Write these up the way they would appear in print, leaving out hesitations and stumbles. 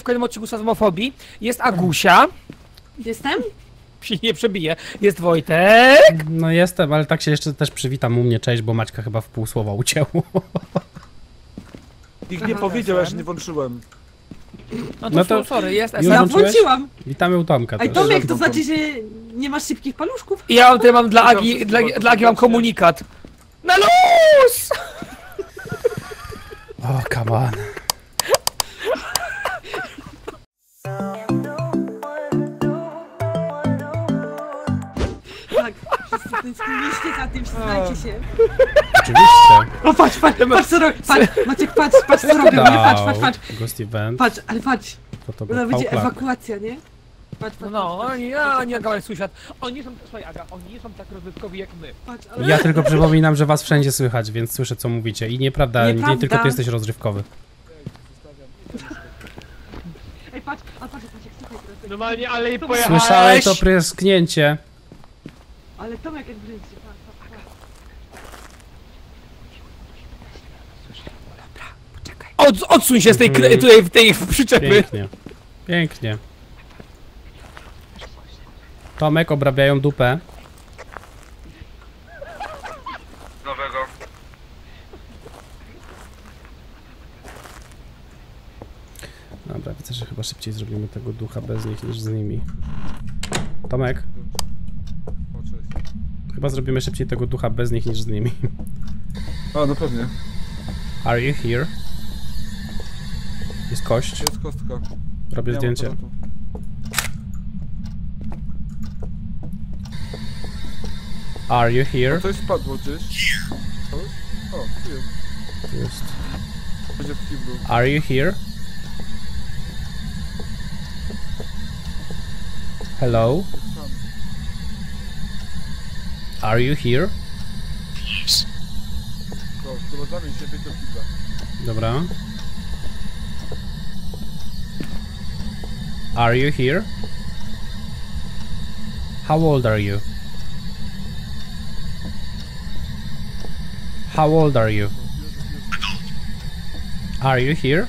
kolejnym odcinku Sazmofobii. Jest Agusia. Jestem? Się nie przebije. Jest Wojtek. No jestem, ale tak się jeszcze też przywitam u mnie, cześć, bo Maćka chyba w pół słowa ucięło. Nikt nie powiedział, ja że nie włączyłem. No to sorry, jest Już Ja SM. włączyłeś? włączyłam. Witamy u Tomka Ej, też. Tomek, to znaczy, że nie masz szybkich paluszków? I ja tutaj mam dla Agi mam komunikat. Na luz! O, come on. Tak, wszyscy tęskniliście za tym, przyznajcie się. Oczywiście. O, patrz co robię, patrz, Maciek, patrz co robię, nie, patrz. Ghost event. Patrz, ale patrz, To to był będzie Hawk. ewakuacja, nie? Patrz, No, oni Aga, sąsiad. Oni nie są, słuchaj Aga, oni nie są tak rozrywkowi jak my. patrz, ale... Ja tylko przypominam, że was wszędzie słychać, więc słyszę co mówicie. I nieprawda, nie Nieprawda. tylko ty jesteś rozrywkowy. Ej, patrz, Maciek, słuchaj teraz. Normalnie, ale i Słyszałem to prysknięcie. Ale Tomek jak brzydzi, patrz. Odsuń się z tej, tej przyczepy. Pięknie. Pięknie. Tomek, obrabiają dupę. Nowego. Dobra, widzę, że chyba szybciej zrobimy tego ducha bez nich niż z nimi. Tomek, O, cześć. chyba zrobimy szybciej tego ducha bez nich niż z nimi. A, no pewnie. Are you here? Jest kość. Jest kostka. Robię Nie mam zdjęcie. aparatu. Are you O, here? coś spadło gdzieś. Coś? O, tu jest. Tu jest. Będzie w kiblu. Are you here? Hello? Sam. Are you here? To, chyba zamień się do kibla. Dobra. Are you here? How old are you? How old are you? Are you here?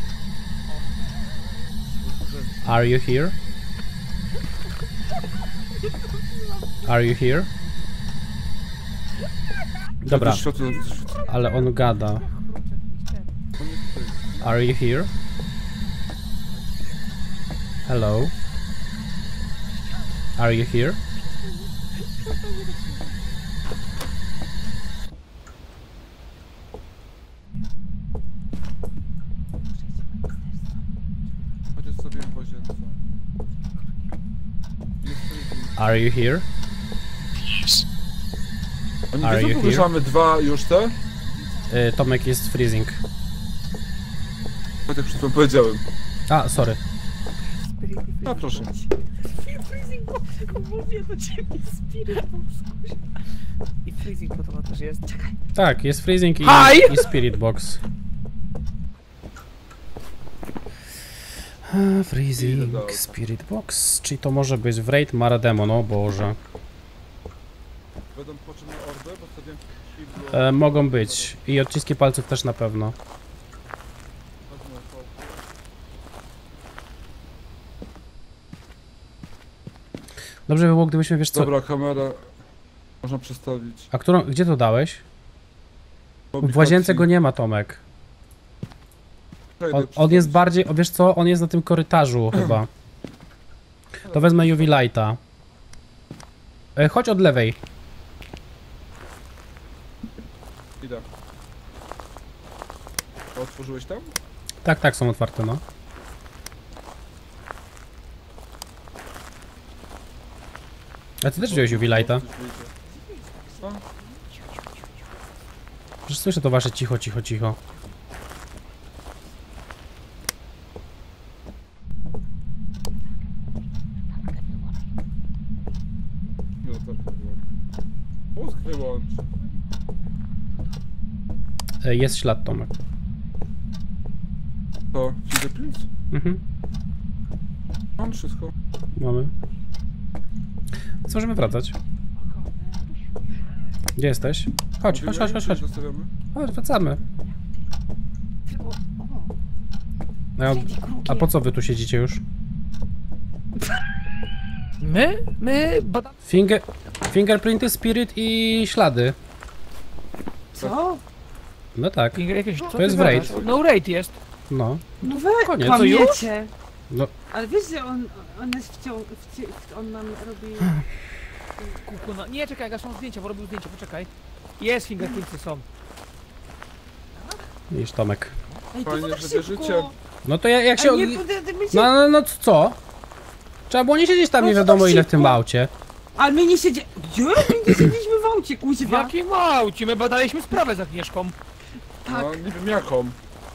Are you here? Are you here? Dobra, To światło, ale on gada. on jest tutaj. Are you here? Hello? Are you here? Chociaż sobie w łazience. Jest tutaj. Are you here? Oni Are you wiedzą, here? że mamy dwa już te? Tomek jest freezing. Tak jak przed chwilą powiedziałem. A, sorry. A, proszę. Mówię do ciebie, Spirit Box. I freezing to też jest. Czekaj. Tak, jest freezing Hi! i spirit box. Freezing, spirit box, czyli to może być Wraith Marademon, o Boże. Będą potrzebne orby, bo stawiam w kiblu. Mogą być i odciski palców też na pewno. Wezmę fałkę. Dobrze by było, gdybyśmy, wiesz co... Dobra, kamera. Można przestawić. A którą, gdzie to dałeś? W łazience go nie ma, Tomek. On jest bardziej, o wiesz co, on jest na tym korytarzu chyba. To wezmę UV lighta. Chodź od lewej. Idę. A otworzyłeś tam? Tak, tak, są otwarte, no. A ty też wziąłeś UV lighta? Coś wyjdzie. Co? Przecież słyszę to wasze cicho, cicho, cicho. Nie, tak wyłącz. Mózg wyłącz. Jest ślad, Tomek. To, fingerprints? Mhm, Mam wszystko. mamy. Co możemy wracać? Gdzie jesteś? Chodź, chodź, chodź, chodź, chodź. Zostawiamy? Chodź, wracamy. A po co wy tu siedzicie już? My badamy... Fingerprinty, spirit i ślady. Co? No tak, Jakieś, to jest w raid. No raid jest. No. No wy Koniec. kłamiecie. No. Ale wiesz, że on jest on nam robi... Kukuna. Nie, czekaj, ja są zdjęcia, bo robił zdjęcia, poczekaj. Jest, fingerprintsy są. Niż Tomek. Ej, to Fajnie, tak że szybko. wierzycie. No to jak się... Ej, No co? Trzeba było nie siedzieć tam No nie to wiadomo tak ile w tym szybko. aucie. Ale my nie siedzieliśmy... Gdzie? My nie siedzieliśmy w aucie, W kuźwa. jakim aucie? My badaliśmy sprawę z Agnieszką. Tak. No, nie wiem jaką.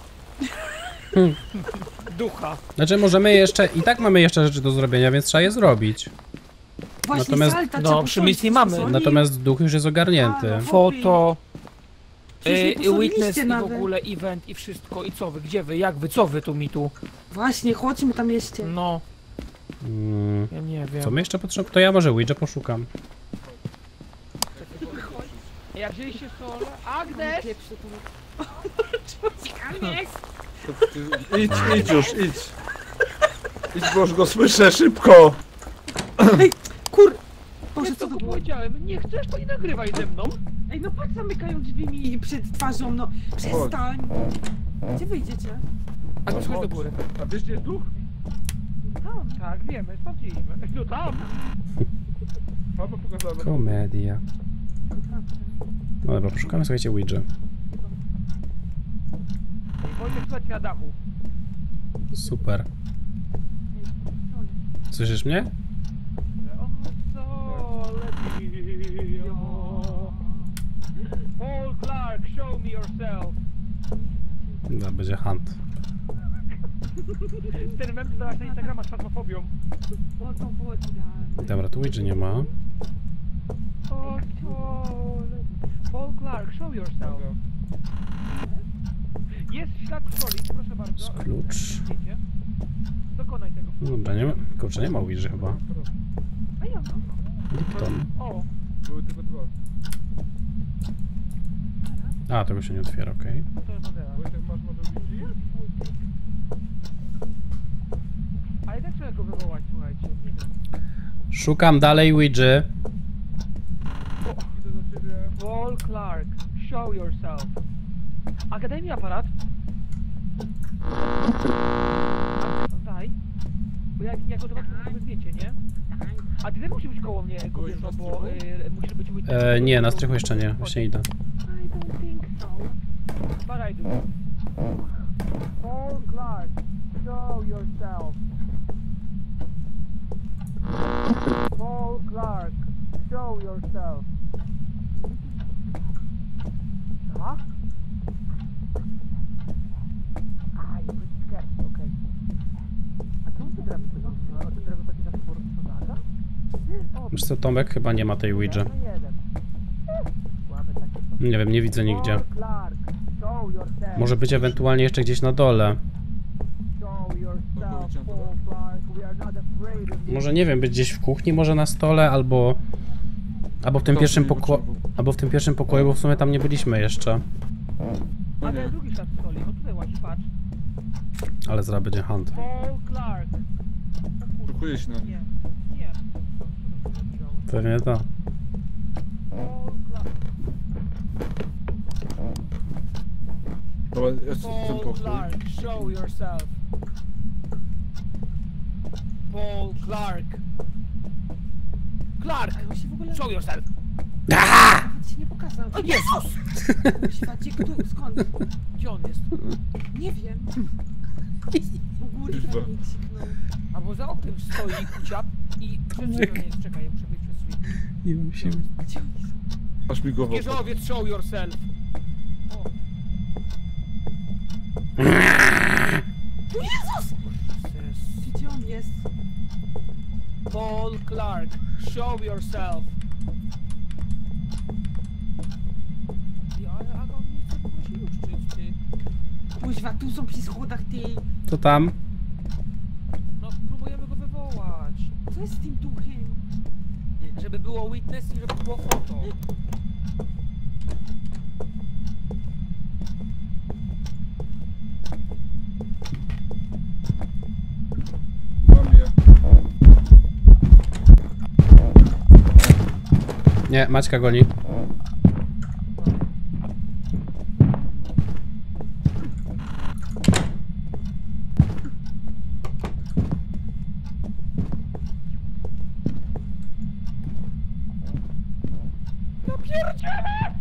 Ducha. Znaczy możemy jeszcze... I tak mamy jeszcze rzeczy do zrobienia, więc trzeba je zrobić. Właśnie Natomiast- salta No, trzeba przy misji posolić, mamy. posolić. Natomiast duch już jest ogarnięty. A, no. Foto. Przecież nie posoliliście Witness i w nawet. ogóle event i wszystko. I co wy? Gdzie wy? Jak wy? Co wy tu mi tu? Właśnie, chodźmy tam jeszcze. No, Mm, ja nie wiem. co my jeszcze potrzebujemy? To ja może Ouija poszukam. Jak wzięliście solę? Agnes! To ty... Idź już, idź. Idź, bo już go słyszę, szybko. Ej, kur... Boże, Nie, co to to było? powiedziałem, nie chcesz, to nie nagrywaj ze mną. Ej, no patrz, zamykają drzwi mi przed twarzą, no. Przestań. Gdzie wyjdziecie? Agnes, chodź do góry. A wiesz gdzie jest duch? Tam. Tak, wiemy, sprawdziliśmy. No tam. Mama pokazała. Komedia. No dobra, poszukamy, słuchajcie, Ouija. Ej, Wojtek, słuchaj na dachu. Super. Słyszysz mnie? Paul Clark, show me yourself. No, będzie hunt. Ten mem to dałaś na Instagrama z fasmofobią. O, to było idealne. Dobra, tu Ouija nie ma. Paul Clark, show yourself. Jest ślad soli, proszę bardzo. Klucz. Zdjęcie. Dokonaj tego. No dobra, nie ma... Kurczę, nie ma Ouija chyba. A ja mam. Lipton. O, Były tylko dwa. A, tego się nie otwiera, okej. to jest modela. Wojtek, masz może widzi? Ale tak trzeba go wywołać, słuchajcie. Nie wiem. Szukam dalej Ouija. Idę do ciebie. Paul Clark, show yourself. Aga, daj mi aparat. No daj. Bo jak go zobaczę, to zrobię zdjęcie, nie? A ty też musisz być koło mnie, kobieto, bo musisz być... Nie, na strychu jeszcze nie. Właśnie idę. I don't think so. But I do. Paul Clark, show yourself. Paul Clark, show yourself. Co? A, you pretty scared, okej. A czemu ty drewno tego? A ty drewno takie zawsze porozpoznaga? Wiesz co, Tomek chyba nie ma tej Ouija. Jeden. Słabe takie. Nie wiem, nie widzę nigdzie. Paul Clark, show yourself. Może być ewentualnie jeszcze gdzieś na dole. Show yourself, Paul Clark. We are not afraid of you. Może nie wiem, być gdzieś w kuchni, może na stole, albo... Albo w tym pierwszym pokoju... Albo w tym pierwszym pokoju, bo w sumie tam nie byliśmy jeszcze. A ten drugi ślad soli, o tutaj łazi, patrz. Ale zaraz będzie hunt. Paul Clark. Szukuje się na nim. Nie, nie. Co to migało? Pewnie to. Paul Clark. Dobra, jest ten Paul pokój. Clark, show yourself. Paul Clark. Clark, Ale on się w ogóle... show yourself. Nawet się nie pokazał. O Jezus! Świacie, kto? Skąd? Gdzie on jest? Nie wiem. U góry Liczba. tam mi krzyknął. Albo za oknem stoi kuciap i przed drzwiami jest. Czekaj, ja muszę wyjść przez drzwi. Nie mam siły. Gdzie on jest? Aż mi głową. Wieżowiec, show yourself. O. Jezus! Jezus. Gdzie on jest? Paul Clark, show yourself. Ale Aga, on nie chce w ogóle się luszczyć, ty. Kuźwa, tu są przy schodach, ty. To tam. No, próbujemy go wywołać. Co jest z tym duchem? Żeby było witness i żeby było foto. Nie, Maćka goni. Ja pierdzielę!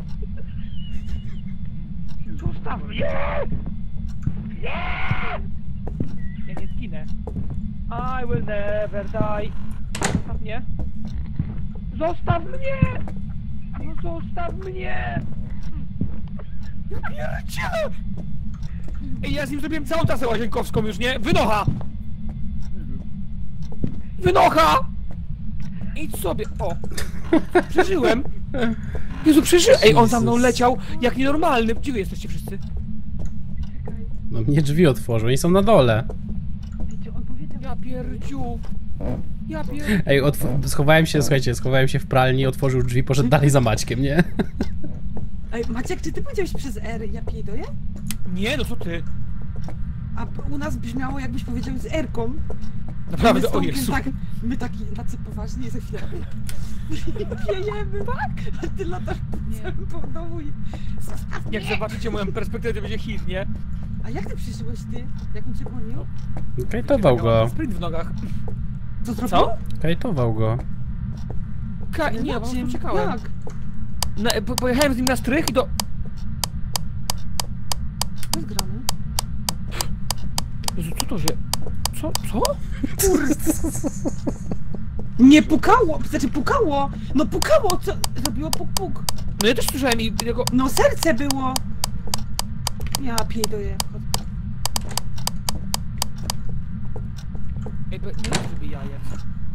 Zostaw mnie! Nie! Ja nie zginę. I will never die. Zostaw mnie. Zostaw mnie! No zostaw mnie! Ja pierdzielę! Ej, ja z nim zrobiłem całą trasę łazienkowską już, nie? Wynocha! Wynocha! Idź sobie, o! Przeżyłem! Jezu, przeżyłem! Ej, on za mną Jezus. leciał jak nienormalny. Gdzie wy jesteście wszyscy? No mnie drzwi otworzył, oni są na dole. Wiecie, on powiedział... Ja pierdziu! Ja pierdziu! Ej, schowałem się, słuchajcie, schowałem się w pralni, otworzył drzwi, poszedł dalej za Maćkiem, nie? Ej, Maciek, czy ty powiedziałeś przez R, ja piedoję? Nie, no co ty? A u nas brzmiało, jakbyś powiedział z R-ką. Naprawdę, My z o Tomkiem Jezu. tak, my tacy poważni za chwilę. Piejemy, tak? A ty latasz po domu i... Zostaw mnie! Jak zobaczycie moją perspektywę, to będzie hit, nie? A jak ty przeżyłeś, ty? Jak on cię gonił? Kajtował go, Sprint w nogach. Co zrobił? Co? kajtował go. Nie, po prostu czym? uciekałem. Jak? Pojechałem z nim na strych i do... Co jest grane? Jezu, co to się... Co? Nie pukało! Znaczy pukało! No pukało! Co? Zrobiło puk. No ja też słyszałem i tego... No serce było! Ja piedoję. Ej, nie wiem, żeby jajec.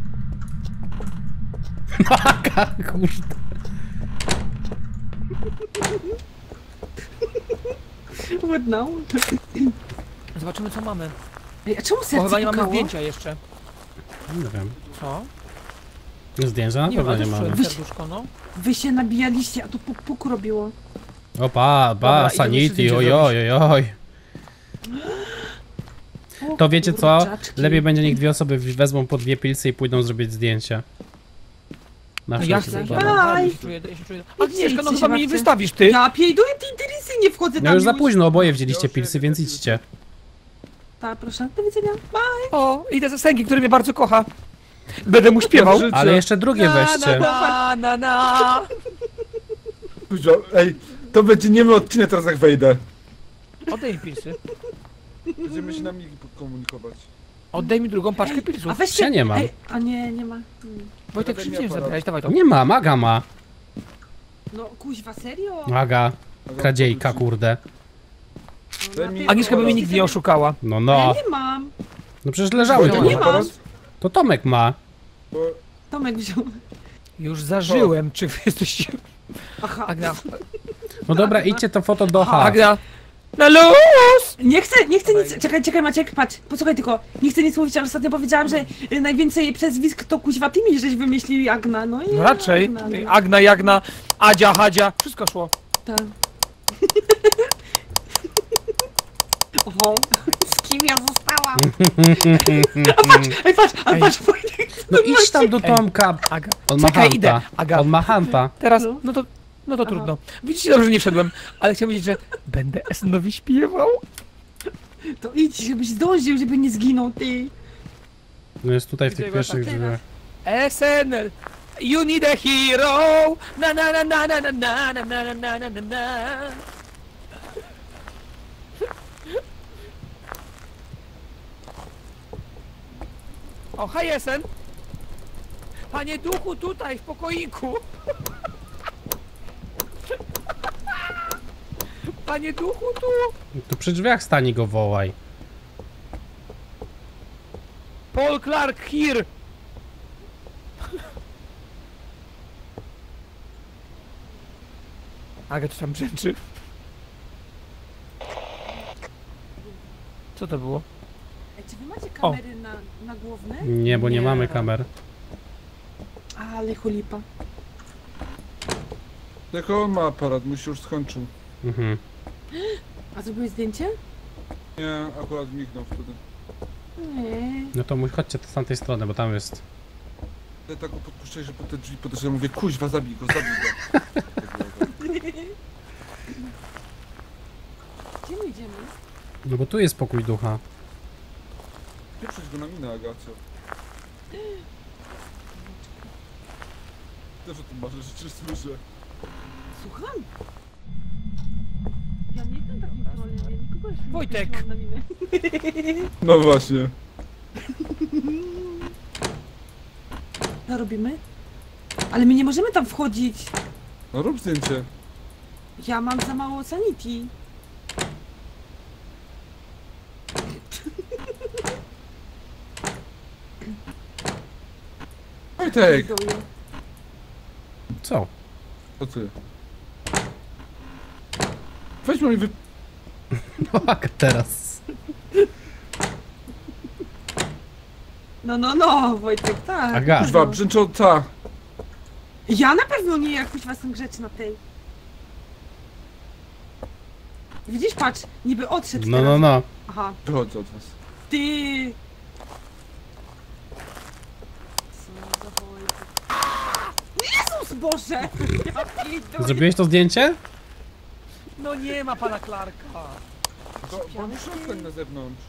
Maka, kurde. What now? Zobaczymy, co mamy. Ej, a czemu Bo serce chyba nie mamy pukało? zdjęcia jeszcze. Nie wiem. Co? Zdjęcia na Nie pewno ma, nie też mamy. czułem serduszko, no. Wy się nabijaliście, a to puk robiło. Opa, Dobra, idziemy sanity, zdjęcie ojoj. O, To wiecie co? kurczaczki. Lepiej będzie, niech dwie osoby wezmą po dwie pilsy i pójdą zrobić zdjęcie. Na No ja wszelki chcę, wypadek. Bye. ja się czuję... Idźcie, Agnieszka, no idźcie chyba się mnie nie bawcie. wystawisz, ty! Ja piedoję, ty interesy nie wchodzę tam No już za już. późno, oboje wzięliście pilsy, więc idźcie. Tak, proszę. Do widzenia. Bye. O, idę za Sęgi, który mnie bardzo kocha. Będę mu śpiewał. Życie. Ale jeszcze drugie weźcie. Na. Dużo. Ej, to będzie niemy odcinek teraz jak wejdę. Oddaj mi pilsy. Będziemy się na nich komunikować. Oddaj mi drugą paczkę A pilsów. weźcie... Ja nie mam. Ej, a nie ma. Wojtek, przyjdziesz zabrać, dawaj to. Nie ma, Maga ma. No kuźwa, serio? Maga, kradziejka, kurde. No, na mi- pewno. Agnieszka by mnie nigdy nie oszukała. No, Ja no. nie mam. No przecież leżały Ja tu. nie mam. Teraz? To Tomek ma. Bo Tomek wziął. Już zażyłem, czy wy jesteście... Aha. Agna. No dobra, idźcie to foto do H. Agna. Na luz! Nie chcę nic. Czekaj, Maciek, patrz, posłuchaj tylko. Nie chcę nic mówić, ale ostatnio powiedziałam, że najwięcej przezwisk to kuźwa ty mi żeś wymyślili Agna, no i No raczej. Agna, no. Agna, Jagna, Adzia, Hadzia. Wszystko szło. Tak. Oho, z kim ja zostałam? Patrz, Ej. Wojtek. No idź tam do Tomka. Aga. On ma Czekaj, idę. hanta. Aga. On ma hanta. Teraz, No. no to trudno. Widzicie, dobrze, że nie wszedłem, ale chciałem powiedzieć, że będę Esnowi śpiewał. To idź, żebyś zdążył, żeby nie zginął, ty. No jest tutaj w tych Widzę go pierwszych tak drzwiach. SNL. You need a hero. Na na na na na na na na na na na na na. O, hej SN. Panie duchu, tutaj w pokoiku. Panie duchu, tu. Tu przy drzwiach stani go wołaj. Paul Clark here. Aga, co tam brzęczy? Co to było? Ej, czy wy macie kamery na głowne? Nie, bo nie Nie. mamy kamer. Ale chulipa. tylko on ma aparat, mu się już skończył. Mhm. A zrobiłeś zdjęcie? Nie, akurat mignął wtedy. Nie. No to chodźcie z tamtej strony, bo tam jest. Ja tak go podpuszczaj, że po te drzwi podeszłem, mówię, kuźwa, zabij go. Gdzie my idziemy? No bo tu jest pokój ducha. Pieprzyć go na minę, Agacio. Też o tym marzę, że cię słyszę. Słucham? Ja nie jestem takim trolem, ja nikogo jeszcze nie Wojtek! wkręciłam na minę. No właśnie. Co robimy? Ale my nie możemy tam wchodzić. No rób zdjęcie. Ja mam za mało sanity. Wojtek! Pierdolę. Co? To ty. Weźmy mi wy... No Aga teraz. No, Wojtek, tak. Aga. Kuźwa, No. brzęcząca. Ja na pewno nie, jak kuźwa jestem grzeczna tej. Widzisz, patrz, niby odszedł No, teraz. no, no. Aha, Wychodzę od was. ty! Co za Wojtek. Jezus Boże! Ja pierdolę. Zrobiłeś to zdjęcie? No nie ma pana Clarka. To mam szafkę na zewnątrz.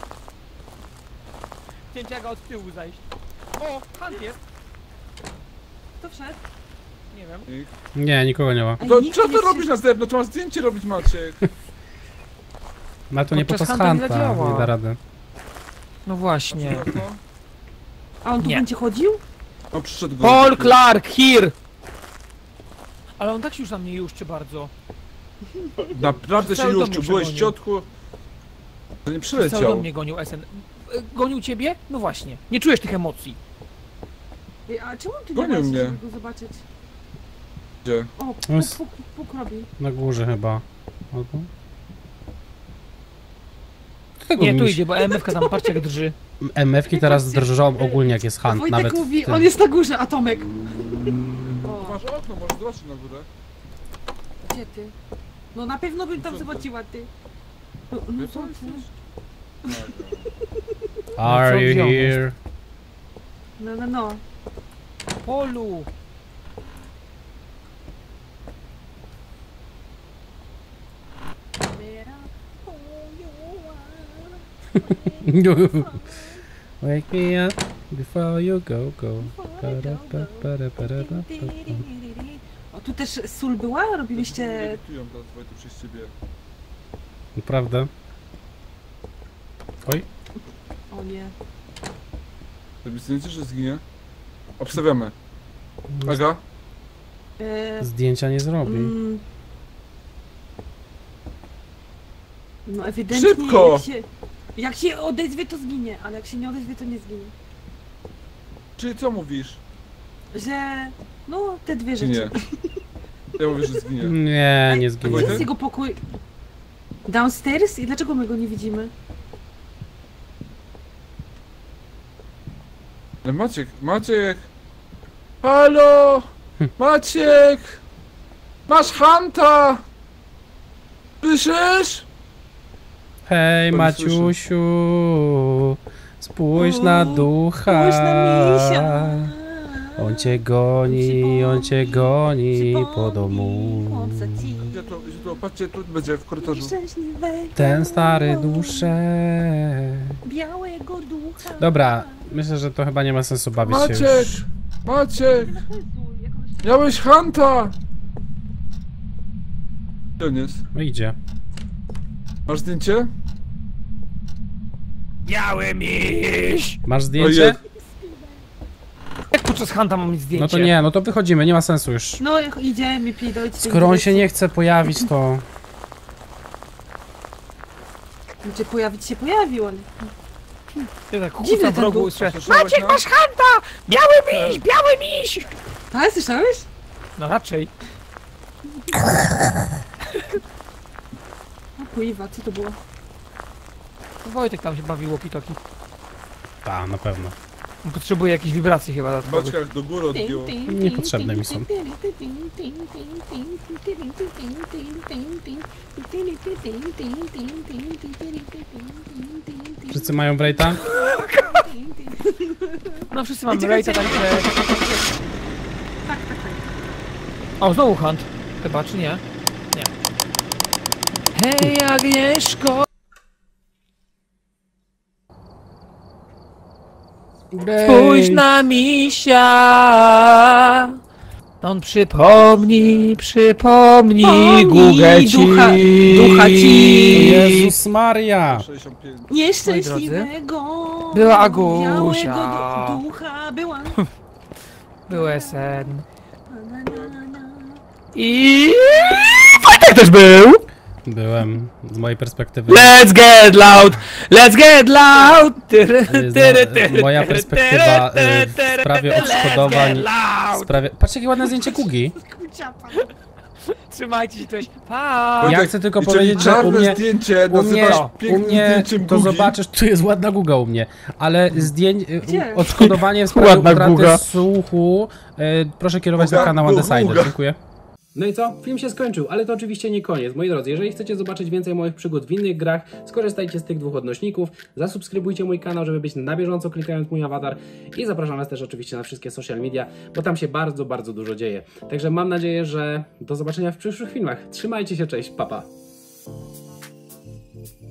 Cięcia od tyłu zajść. O, Hunt jest. Kto wszedł? Nie wiem. Nie, nikogo nie ma. Ej, To nikt co nie ty robisz wszedł. na zewnątrz? Masz zdjęcie robić, Maciek. No to nie Podczas podczas Hunta nie Hunta, zadziała. nie da rady. No właśnie. A on tu Nie. będzie chodził? No przyszedł go. Paul Clark, here! Ale on tak się już na mnie juszczy bardzo. Naprawdę się Cały dom już mnie tu byłeś w przegonił. środku. To nie Cały dom przyleciał. mnie gonił SN. Gonił ciebie? No właśnie. Nie czujesz tych emocji. Ej, a czemu tu nie Gonił ma się, mnie. żeby go zobaczyć? Gdzie? O, On jest- puk robi. Na górze chyba. Albo... Do tego Nie, tu miś- idzie, bo MF-ka tam patrzcie jak drży. MF-ki teraz drżą ogólnie jak jest Hunt, Wojtek nawet mówi, w tym. on jest na górze, a Tomek. Tu O, masz okno, możesz zobaczyć na górę. gdzie ty? No na pewno bym tam Co ty? zobaczyła, ty. No, Wie co pan, ty? jesteś? Are No co, you gdzie on here? No. Polu! Wake me up before you go. O, tu też sól była? Robiliście... Lewitują teraz Wojtek przez ciebie. Naprawdę? Oj, O nie. Zrobisz zdjęcie, że zginie? Obstawiamy. Aga? zdjęcia nie zrobi. No ewidentnie Szybko! jak się odezwie to zginie, ale jak się nie odezwie to nie zginie. Czyli co mówisz? Że... No, te dwie Czy rzeczy. nie? Ja mówię, że zginie. Nie, nie Gdzie zginie. Wojtek? jest jego pokój? Downstairs? I dlaczego my go nie widzimy? Ale Maciek! Halo! Maciek! Masz Hanta! Słyszysz? Hej To nie Maciusiu, spójrz na ducha. Spójrz na misia. On cię goni po domu. Gdzie to, patrzcie, tu będzie w korytarzu. Ten stary duszek. Białego ducha. Dobra, myślę, że to chyba nie ma sensu bawić się Maciek! już. Maciek! Miałeś Hanta! Gdzie on jest? No idzie. Masz zdjęcie? Biały miś! Masz O zdjęcie? jest. Jak podczas Hunta mam mieć zdjęcie? No to nie, no to wychodzimy, nie ma sensu już. No idziemy pierdolić. Skoro on się nie chce pojawić, to... Znaczy pojawił on. Ja tak Dziwny kucam w ten rogu duch. i słyszę, Słyszałeś Maciek, nas? masz Hunta! Biały miś! Biały miś! Tak, słyszałeś? No raczej. O kuiwa, co to było? Wojtek tam się bawił walkie-talkie. Ta, na pewno. On potrzebuje jakiejś wibracji chyba W dodatkowych. baczkach do góry odbiło. Niepotrzebne mi są. Wszyscy mają Wraita? No wszyscy mamy Czekaj, lejta, czekaj. także... Tak. O, znowu hunt. Chyba, czy nie? Nie. Hej, Agnieszko! Spójrz na misia! On przypomni Gugę ci. ducha ci. Jezus Maria! 65. Nieszczęśliwego. Była Agusia. białego ducha była. Był sen. I... Wojtek też był! Byłem, z mojej perspektywy. Let's get loud! Let's get loud! Moja perspektywa w sprawie odszkodowań. W sprawie... Patrzcie, jakie ładne zdjęcie Gugi. Trzymajcie się coś. Pa! Ja chcę tylko Jeżeli powiedzieć, że u czarne mnie... zdjęcie U mnie, nazywasz u pięknym mnie zdjęciem to Gugi, zobaczysz, tu jest ładna Guga u mnie, ale Gdzie? odszkodowanie w sprawie Ładna utraty Guga. słuchu proszę kierować Guga, na kanał Guga. Undecided. Dziękuję. No i co? Film się skończył, ale to oczywiście nie koniec. Moi drodzy, jeżeli chcecie zobaczyć więcej moich przygód w innych grach, skorzystajcie z tych 2 odnośników, zasubskrybujcie mój kanał, żeby być na bieżąco klikając mój awatar i zapraszam was też oczywiście na wszystkie social media, bo tam się bardzo, bardzo dużo dzieje. Także mam nadzieję, że do zobaczenia w przyszłych filmach. Trzymajcie się, cześć, pa pa!